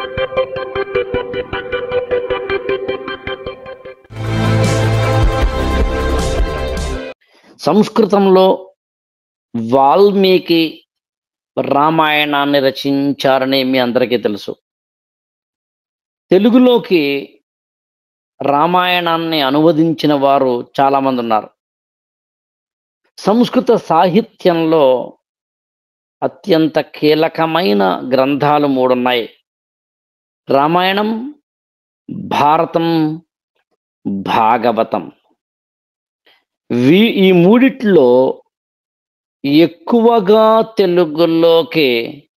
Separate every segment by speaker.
Speaker 1: సంస్కృతంలో వాల్మీకి రామాయణాన్ని రచించారని మీ అందరికీ తెలుసు. తెలుగులోకి రామాయణాన్ని అనువదించిన వారు చాలామంది ఉన్నారు. సంస్కృత సాహిత్యంలో అత్యంత కీలకమైన గ్రంథాలు 3 ఉన్నాయి. రామాయణం, భారతం, భాగవతం. ఈ మూడిట్లో ఎక్కువగా తెలుగులోకి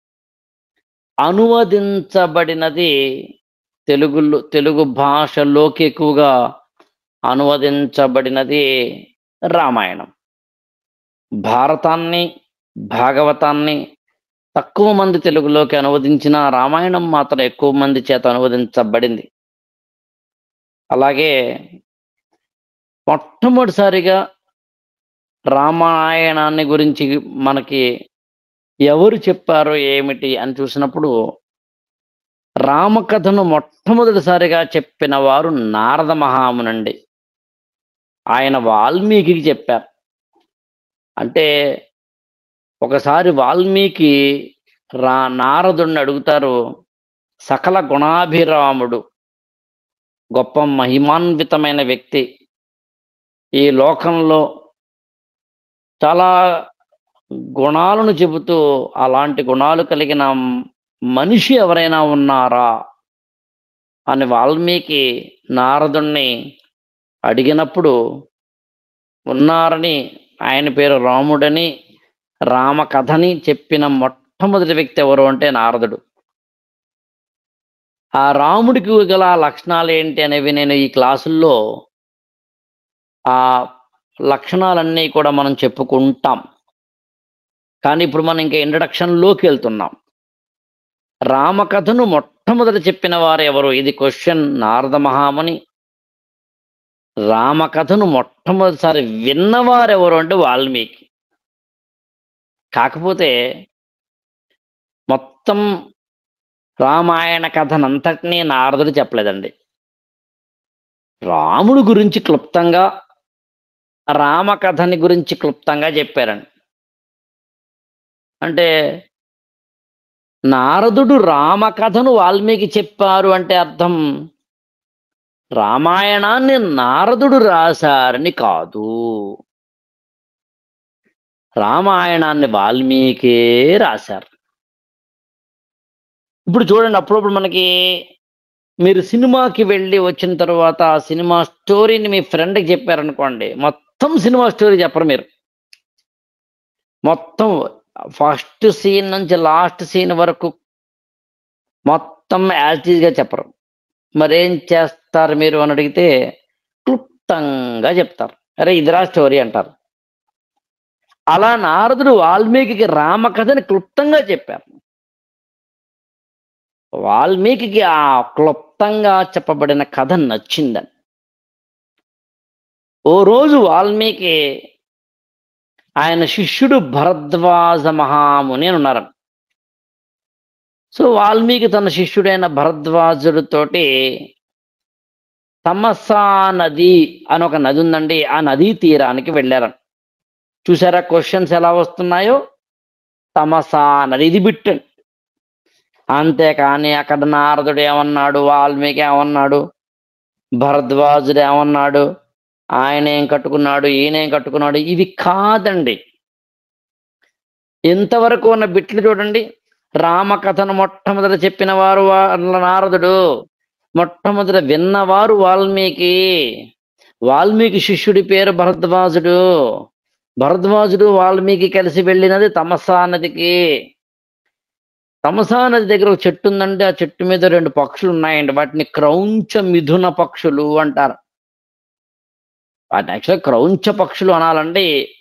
Speaker 1: అనువదించబడినది తెలుగు భాషలోకి ఎక్కువగా అనువదించబడినది రామాయణం. భారతాన్ని, భాగవతాన్ని తక్కువ మంది తెలుగులోకి అనువదించిన రామాయణం మాత్రం ఎక్కువ మంది చేత అనువదించబడింది. అలాగే మొట్టమొదటిసారిగా రామాయణాన్ని గురించి మనకి ఎవరు చెప్పారో ఏమిటి అని చూసినప్పుడు రామకథను మొట్టమొదటిసారిగా చెప్పిన వారు నారద మహామునండి. ఆయన వాల్మీకి చెప్పారు. అంటే ఒకసారి వాల్మీకి నారదుడిని అడుగుతారు, సకల గుణాభిరాముడు, గొప్ప మహిమాన్వితమైన వ్యక్తి, ఈ లోకంలో చాలా గుణాలను చెబుతూ అలాంటి గుణాలు కలిగిన మనిషి ఎవరైనా ఉన్నారా అని వాల్మీకి నారదుణ్ణి అడిగినప్పుడు ఉన్నారని, ఆయన పేరు రాముడని, రామకథని చెప్పిన మొట్టమొదటి వ్యక్తి ఎవరు అంటే నారదుడు. ఆ రాముడికి గల లక్షణాలు ఏంటి అనేవి నేను ఈ క్లాసుల్లో ఆ లక్షణాలన్నీ కూడా మనం చెప్పుకుంటాం. కానీ ఇప్పుడు మనం ఇంకా ఇంట్రడక్షన్లోకి వెళ్తున్నాం. రామకథను మొట్టమొదటి చెప్పిన వారు ఎవరు? ఇది క్వశ్చన్. నారద మహాముని. రామకథను మొట్టమొదటిసారి విన్నవారెవరు అంటే వాల్మీకి. కాకపోతే మొత్తం రామాయణ కథనంతటినీ నారదుడు చెప్పలేదండి. రాముడు గురించి క్లుప్తంగా, రామకథని గురించి క్లుప్తంగా చెప్పారండి. అంటే నారదుడు రామకథను వాల్మీకి చెప్పారు అంటే అర్థం రామాయణాన్ని నారదుడు రాశారని కాదు. రామాయణాన్ని వాల్మీకే రాశారు. ఇప్పుడు చూడండి, అప్పుడప్పుడు మనకి మీరు సినిమాకి వెళ్ళి వచ్చిన తర్వాత ఆ సినిమా స్టోరీని మీ ఫ్రెండ్కి చెప్పారనుకోండి, మొత్తం సినిమా స్టోరీ చెప్పరు మీరు. మొత్తం ఫస్ట్ సీన్ నుంచి లాస్ట్ సీన్ వరకు మొత్తం యాజిటీజ్గా చెప్పరు. మరేం చేస్తారు మీరు అని అడిగితే క్లుప్తంగా చెప్తారు. అరే ఇదిరా స్టోరీ అంటారు. అలా నారదుడు వాల్మీకి రామకథని క్లుప్తంగా చెప్పారు. వాల్మీకి ఆ క్లుప్తంగా చెప్పబడిన కథ నచ్చిందని. ఓ రోజు వాల్మీకి ఆయన శిష్యుడు భరద్వాజ మహాముని అని ఉన్నారు. సో వాల్మీకి తన శిష్యుడైన భరద్వాజుడితోటి తమసా నది అని ఒక నది ఉందండి, ఆ నదీ తీరానికి వెళ్ళారు. చూసారా క్వశ్చన్స్ ఎలా వస్తున్నాయో? తమసా నది, ఇది బిట్టండి. అంతేకాని అక్కడ నారదుడు ఏమన్నాడు, వాల్మీకి ఏమన్నాడు, భరద్వాజుడు ఏమన్నాడు, ఆయన ఏం కట్టుకున్నాడు, ఈయనేం కట్టుకున్నాడు, ఇవి కాదండి. ఇంతవరకు ఉన్న బిట్లు చూడండి. రామకథను మొట్టమొదట చెప్పిన వారు నారదుడు, మొట్టమొదట విన్నవారు వాల్మీకి. వాల్మీకి శిష్యుడి పేరు భరద్వాజుడు. భరద్వాజుడు వాల్మీకి కలిసి వెళ్ళినది తమసా నదికి. తమసా నది దగ్గర ఒక చెట్టు ఉందండి. ఆ చెట్టు మీద 2 పక్షులు ఉన్నాయండి. వాటిని క్రౌంచ మిథున పక్షులు అంటారు. వాటిని యాక్చువల్గా క్రౌంచ పక్షులు అనాలండి.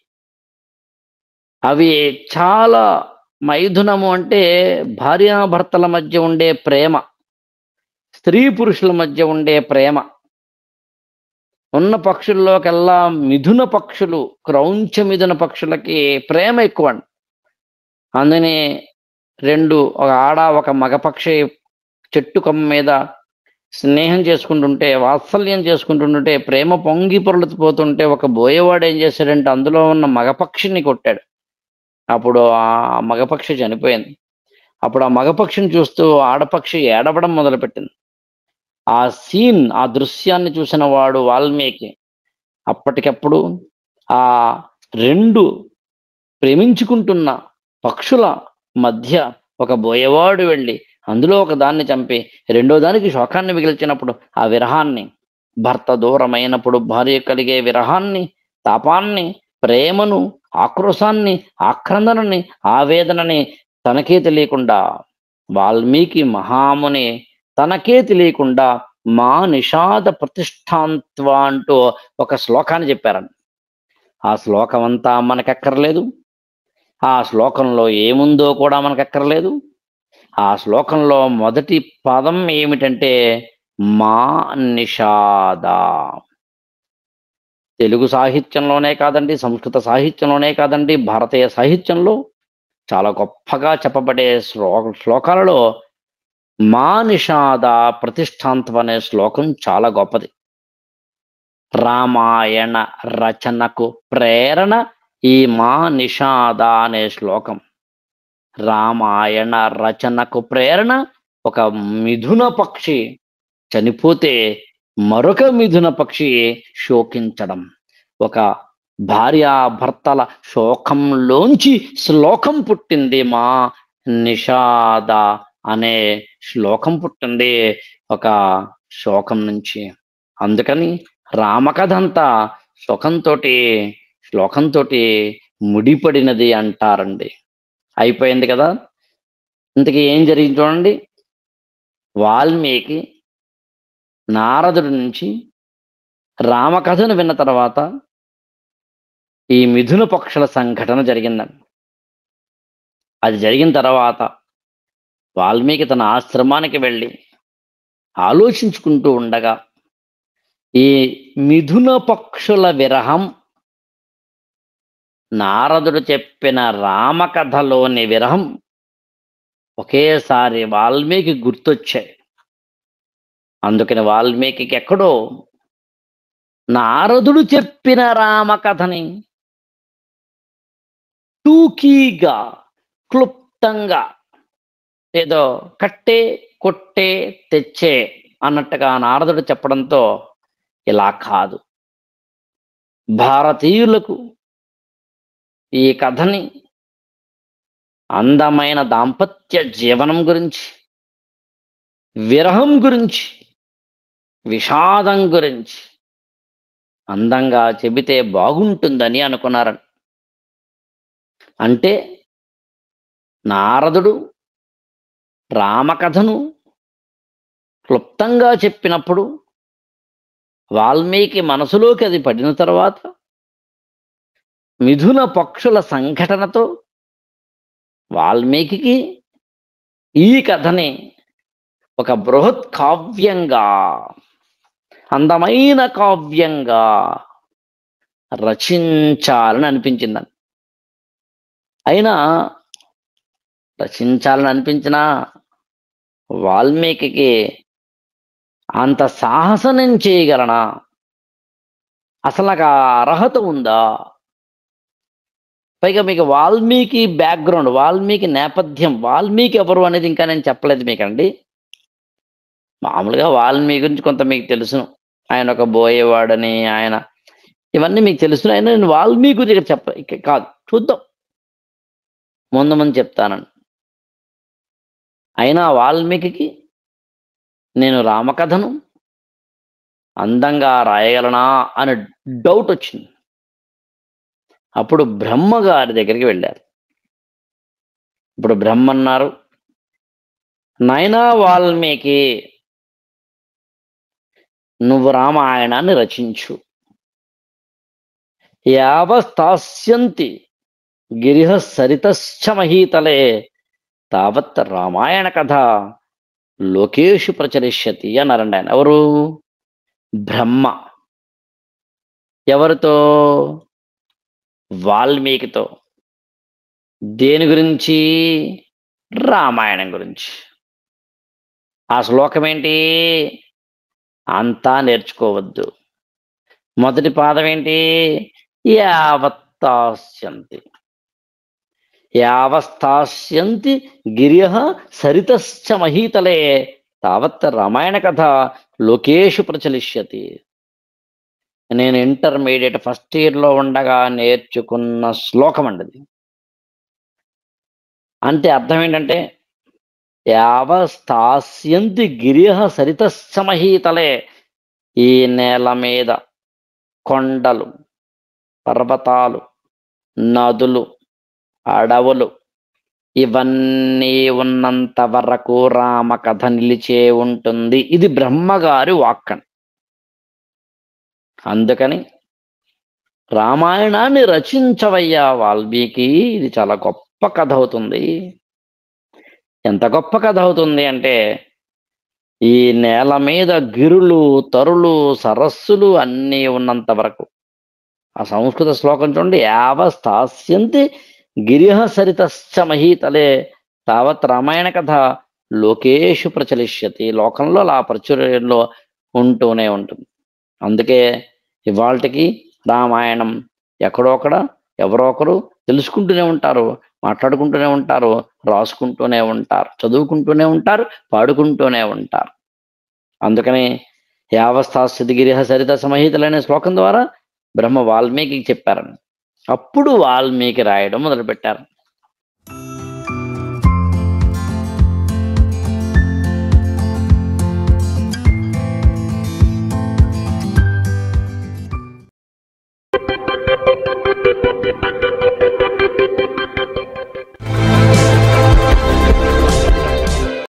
Speaker 1: అవి చాలా మైథునము అంటే భార్యాభర్తల మధ్య ఉండే ప్రేమ, స్త్రీ పురుషుల మధ్య ఉండే ప్రేమ. ఉన్న పక్షుల్లోకెల్లా మిథున పక్షులు, క్రౌంచ మిథున పక్షులకి ప్రేమ ఎక్కువ అండి. అందుకని 2, ఒక ఆడ ఒక మగ పక్షి చెట్టు కొమ్మ మీద స్నేహం చేసుకుంటుంటే, వాత్సల్యం చేసుకుంటుంటే, ప్రేమ పొంగి పొర్లుతుపోతుంటే ఒక బోయేవాడు ఏం చేశాడంటే అందులో ఉన్న మగపక్షిని కొట్టాడు. అప్పుడు ఆ మగపక్షి చనిపోయింది. అప్పుడు ఆ మగపక్షిని చూస్తూ ఆడపక్షి ఏడవడం మొదలుపెట్టింది. ఆ దృశ్యాన్ని చూసిన వాడు వాల్మీకి అప్పటికప్పుడు ఆ 2 ప్రేమించుకుంటున్న పక్షుల మధ్య ఒక బోయవాడు వెళ్ళి అందులో ఒక దాన్ని చంపి రెండో దానికి శోకాన్ని మిగిల్చినప్పుడు ఆ విరహాన్ని, భర్త దూరమైనప్పుడు భార్య కలిగే విరహాన్ని, తాపాన్ని, ప్రేమను, ఆక్రోశాన్ని, ఆక్రందనని, ఆవేదనని తనకే తెలియకుండా వాల్మీకి మహాముని తనకే తెలియకుండా మా నిషాద ప్రతిష్టాంత్వ అంటూ ఒక శ్లోకాన్ని చెప్పారండి. ఆ శ్లోకం అంతా మనకక్కర్లేదు. ఆ శ్లోకంలో ఏముందో కూడా మనకక్కర్లేదు. ఆ శ్లోకంలో మొదటి పదం ఏమిటంటే మా నిషాద. తెలుగు సాహిత్యంలోనే కాదండి, సంస్కృత సాహిత్యంలోనే కాదండి, భారతీయ సాహిత్యంలో చాలా గొప్పగా చెప్పబడే శ్లోకాలలో మా నిషాద ప్రతిష్టాంతం అనే శ్లోకం చాలా గొప్పది. రామాయణ రచనకు ప్రేరణ ఈ మా నిషాద అనే శ్లోకం. రామాయణ రచనకు ప్రేరణ ఒక మిథున పక్షి చనిపోతే మరొక మిథున పక్షి శోకించడం. ఒక భార్యాభర్తల శోకంలోంచి శ్లోకం పుట్టింది. మా నిషాద అనే శ్లోకం పుట్టింది ఒక శోకం నుంచి. అందుకని రామకథ అంతా శ్లోకంతోటి ముడిపడినది అంటారండి. అయిపోయింది కదా. ఇంతకీ ఏం జరిగింది చూడండి. వాల్మీకి నారదుడి నుంచి రామకథను విన్న తర్వాత ఈ మిథున పక్షుల సంఘటన జరిగిందండి. అది జరిగిన తర్వాత వాల్మీకి తన ఆశ్రమానికి వెళ్ళి ఆలోచించుకుంటూ ఉండగా ఈ మిథున పక్షుల విరహం నారదుడు చెప్పిన రామకథలోని విరహం ఒకేసారి వాల్మీకి గుర్తొచ్చాయి. అందుకని వాల్మీకి ఎక్కడో నారదుడు చెప్పిన రామకథని టూకీగా, క్లుప్తంగా, ఏదో కట్టే కొట్టే తెచ్చే అన్నట్టుగా నారదుడు చెప్పడంతో ఇలా కాదు, భారతీయులకు ఈ కథని అందమైన దాంపత్య జీవనం గురించి, విరహం గురించి, విషాదం గురించి అందంగా చెబితే బాగుంటుందని అనుకున్నారు. అంటే నారదుడు రామకథను క్లుప్తంగా చెప్పినప్పుడు వాల్మీకి మనసులోకి అది పడిన తర్వాత మిథున పక్షుల సంఘటనతో వాల్మీకి ఈ కథని ఒక బృహత్ కావ్యంగా, అందమైన కావ్యంగా రచించాలని అనిపించిందని. అయినా రచించాలని అనిపించినా వాల్మీకి అంత సాహసం నేను చేయగలనా, అసలు నాకు ఆ అర్హత ఉందా? పైగా మీకు వాల్మీకి బ్యాక్గ్రౌండ్, వాల్మీకి నేపథ్యం, వాల్మీకి ఎవరు అనేది ఇంకా నేను చెప్పలేదు మీకండి. మామూలుగా వాల్మీకి గురించి కొంత మీకు తెలుసును. ఆయన ఒక బోయేవాడని, ఆయన ఇవన్నీ మీకు తెలుసును. అయినా నేను వాల్మీకి గురించి కాదు, చూద్దాం, ముందు ముందు చెప్తానని. అయినా వాల్మీకి నేను రామకథను అందంగా రాయగలనా అని డౌట్ వచ్చింది. అప్పుడు బ్రహ్మగారి దగ్గరికి వెళ్ళారు. ఇప్పుడు బ్రహ్మ అన్నారు, నాయనా వాల్మీకి, నువ్వు రామాయణాన్ని రచించు. యావస్తాస్యంతి గిరిహ సరితశ్చ మహీతలే తావత్ రామాయణ కథ లోకేషు ప్రచరిష్యతి అన్నారండి ఆయన. ఎవరు? బ్రహ్మ. ఎవరితో? వాల్మీకితో. దేని గురించి? రామాయణం గురించి. ఆ శ్లోకం ఏంటి? అంతా నేర్చుకోవద్దు. మొదటి పాదం ఏంటి? యావత్తాస్యంతి. యావస్థాస్యంతి గిర్యః సరితశ్చ మహీతలే తావత్ రామాయణ కథ లోకేషు ప్రచలిష్యతి. నేను ఇంటర్మీడియట్ ఫస్ట్ ఇయర్లో ఉండగా నేర్చుకున్న శ్లోకం అండి అది. అంటే అర్థం ఏంటంటే, యావస్థాస్యంతి గిర్యః సరితశ్చ మహీతలే. ఈ నేల మీద కొండలు, పర్వతాలు, నదులు, అడవులు ఇవన్నీ ఉన్నంత వరకు రామకథ నిలిచే ఉంటుంది. ఇది బ్రహ్మగారి వాక్కని. అందుకని రామాయణాన్ని రచించవయ్యా వాల్మీకి, ఇది చాలా గొప్ప కథ అవుతుంది. ఎంత గొప్ప కథ అవుతుంది అంటే, ఈ నేల మీద గిరులు, తరులు, సరస్సులు అన్నీ ఉన్నంత వరకు. ఆ సంస్కృత శ్లోకం చూడండి. యావస్థాస్యంతి గిరిహ సరితశ్చ మహీతలే తావత్ రామాయణ కథ లోకేషు ప్రచలిష్యతి. లోకంలో అలా ప్రాచుర్యంలో ఉంటూనే ఉంటుంది. అందుకే ఇవాళకి రామాయణం ఎక్కడో అక్కడ ఎవరో ఒకరు తెలుసుకుంటూనే ఉంటారు, మాట్లాడుకుంటూనే ఉంటారు, రాసుకుంటూనే ఉంటారు, చదువుకుంటూనే ఉంటారు, పాడుకుంటూనే ఉంటారు. అందుకని యావస్థాస్యతి గిరిహ సరిత సమహితులనే శ్లోకం ద్వారా బ్రహ్మ వాల్మీకి చెప్పారని. అప్పుడు వాల్మీకి రాయడం మొదలుపెట్టారు.